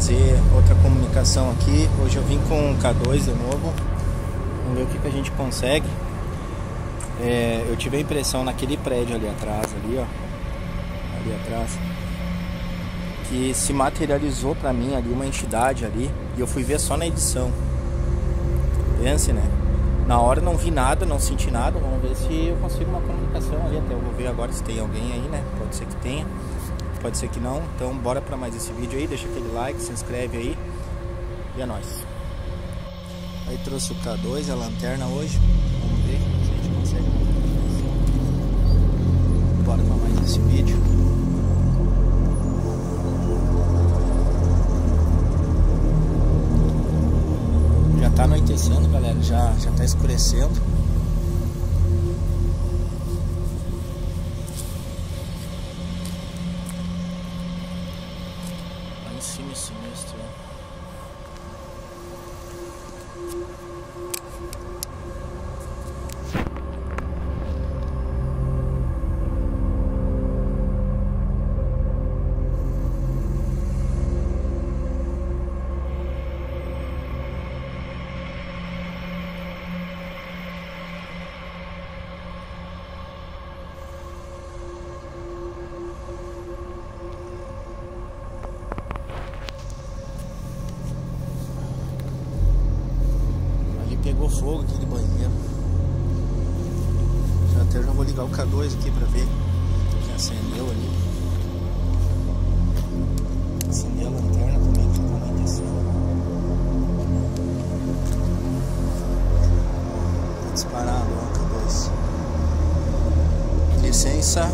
fazer outra comunicação aqui. Hoje eu vim com o K2 de novo. Vamos ver o que a gente consegue. Eu tive a impressão naquele prédio ali atrás, ali atrás, que se materializou pra mim ali uma entidade ali, e eu fui ver só na edição. Pense, né? Na hora não vi nada, não senti nada. Vamos ver se eu consigo uma comunicação ali. Até eu vou ver agora se tem alguém aí, né? Pode ser que tenha, pode ser que não. Então bora pra mais esse vídeo aí. Deixa aquele like, se inscreve aí. E é nóis. Aí trouxe o K2, a lanterna hoje. Vamos ver se a gente consegue uma comunicação. Bora pra mais esse vídeo. Já tá anoitecendo, galera, já tá escurecendo. Lá em cima é sinistro, né? Pegou fogo aquele banheiro. Já vou ligar o K2 aqui pra ver que acendeu ali. Acendeu a lanterna também, que tá anoitecendo. Tá disparado, ó, o K2. Licença.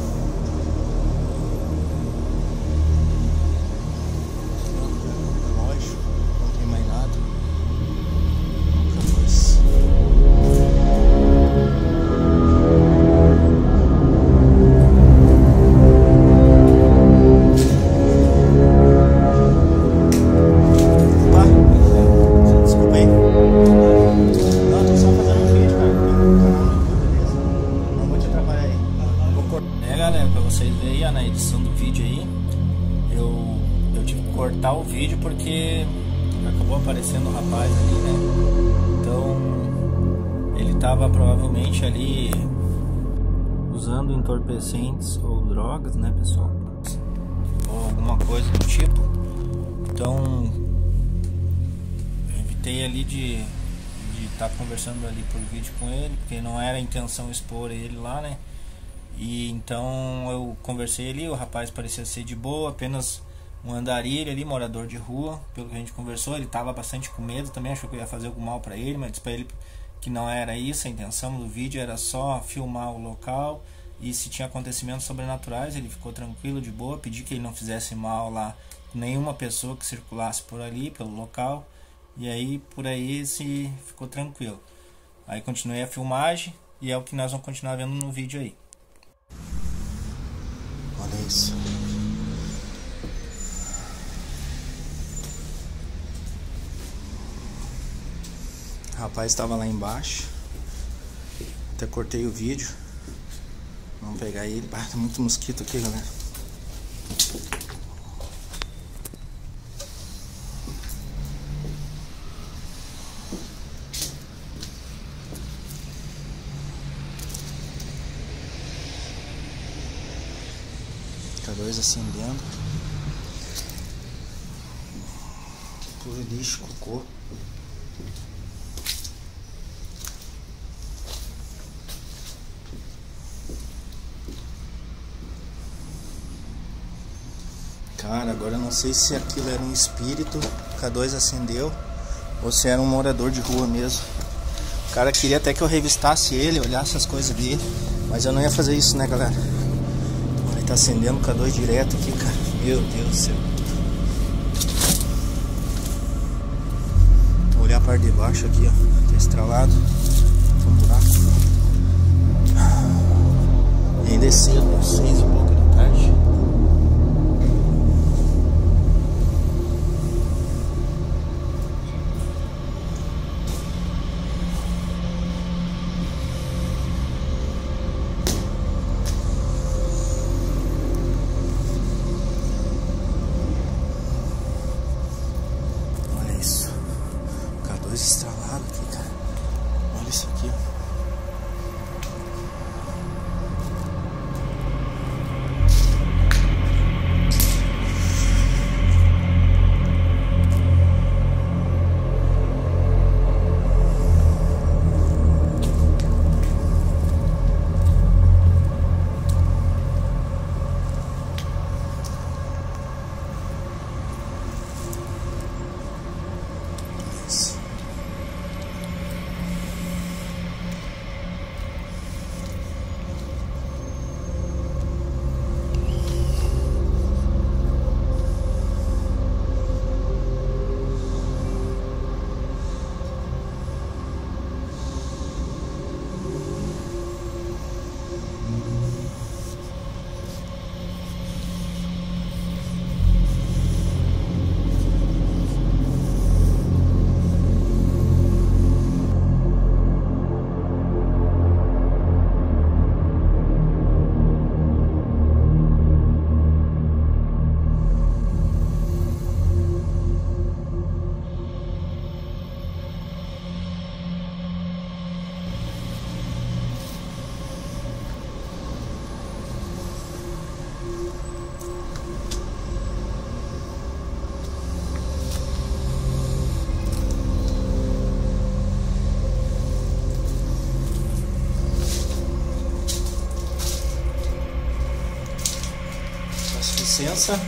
Na edição do vídeo aí, eu tive que cortar o vídeo porque acabou aparecendo o rapaz ali, né? Então ele tava provavelmente ali usando entorpecentes ou drogas, né, pessoal? Ou alguma coisa do tipo. Então eu evitei ali de estar conversando ali por vídeo com ele, porque não era a intenção expor ele lá, né? E então eu conversei ali, o rapaz parecia ser de boa, apenas um andarilho ali, morador de rua. Pelo que a gente conversou, ele estava bastante com medo também, achou que eu ia fazer algum mal para ele, mas disse para ele que não era isso, a intenção do vídeo era só filmar o local, e se tinha acontecimentos sobrenaturais, ele ficou tranquilo, de boa, pedi que ele não fizesse mal lá nenhuma pessoa que circulasse por ali, pelo local, e aí por aí se ficou tranquilo. Aí continuei a filmagem, e é o que nós vamos continuar vendo no vídeo aí. Olha isso. O rapaz estava lá embaixo. Até cortei o vídeo. Vamos pegar ele. Tá muito mosquito aqui, galera. K2 acendendo. Puro lixo, cocô. Cara, agora eu não sei se aquilo era um espírito, K2 acendeu, ou se era um morador de rua mesmo. O cara queria até que eu revistasse ele, olhasse as coisas dele, mas eu não ia fazer isso, né, galera? Ele tá acendendo o K2 direto aqui, cara. Meu Deus do céu. Vou olhar a parte de baixo aqui, ó. Tá estralado. Tem um buraco. E ainda é cedo, 6 e pouco da tarde. coisa estralada aqui, cara. Olha isso aqui, ó. Licença.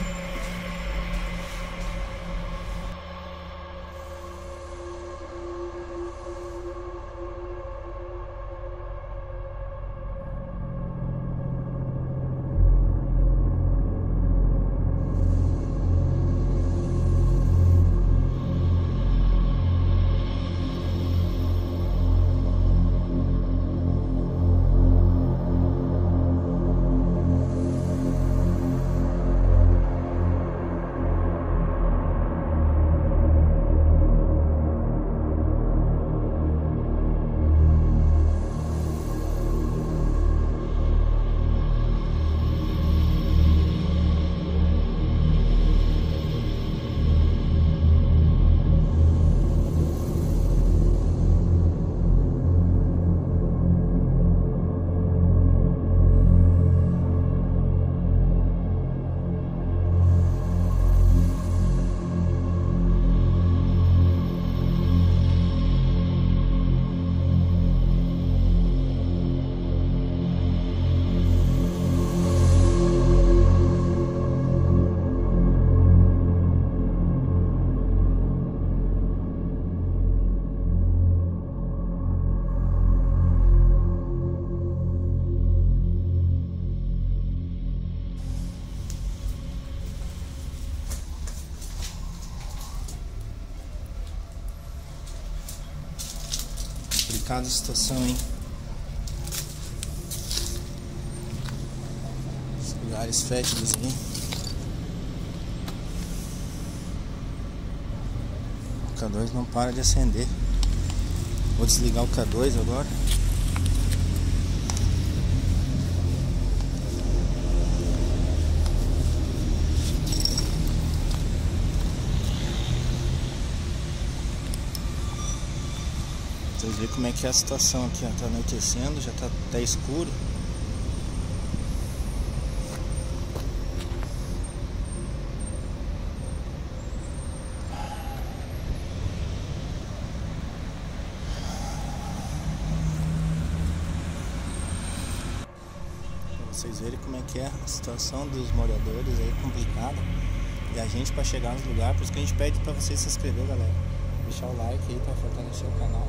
Complicada a situação, hein? Os lugares fétidos aí. O K2 não para de acender. Vou desligar o K2 agora. Vocês verem como é que é a situação aqui, ó. Tá anoitecendo, já tá até escuro. Pra vocês verem como é que é a situação dos moradores aí, complicada. E a gente para chegar nos lugares, por isso que a gente pede para vocês se inscrever, galera. Deixar o like aí para fortalecer o canal.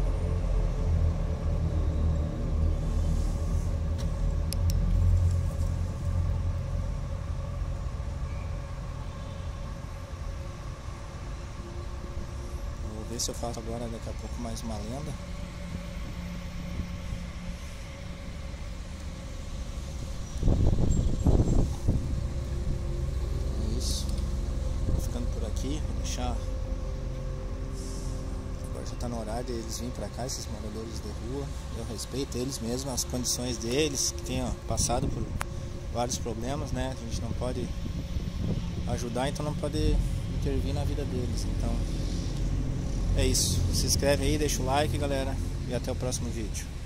Vou ver se eu faço agora daqui a pouco mais uma lenda. É isso. Vou ficando por aqui, vou deixar. Agora já tá no horário de eles virem pra cá, esses moradores de rua. Eu respeito eles mesmo, as condições deles, que tenham passado por vários problemas, né? A gente não pode ajudar, então não pode intervir na vida deles. Então É isso. Se inscreve aí, deixa o like, galera. E até o próximo vídeo.